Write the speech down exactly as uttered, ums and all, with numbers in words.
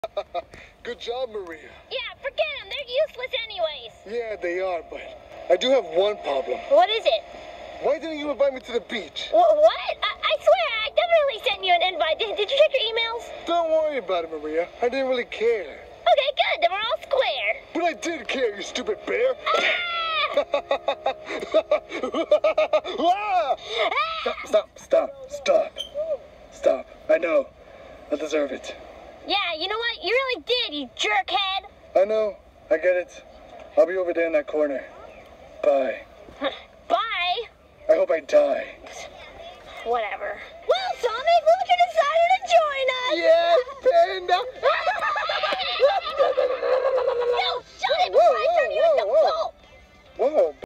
Good job, Maria. Yeah, forget them. They're useless anyways. Yeah, they are, but I do have one problem. What is it? Why didn't you invite me to the beach? Wh what? I, I swear, I definitely sent you an invite. Did, did you check your emails? Don't worry about it, Maria. I didn't really care. Okay, good. Then we're all square. But I did care, you stupid bear. Ah! Stop, stop, stop, stop. Stop. I know. I deserve it. Yeah, you know what? You really did, you jerkhead. I know. I get it. I'll be over there in that corner. Bye. Bye. I hope I die. Whatever. Well, Sonic, look, you decided to join us. Yes, Panda. Yo, Sonic, Whoa, before I turn you into whoa, whoa, pulp. Whoa.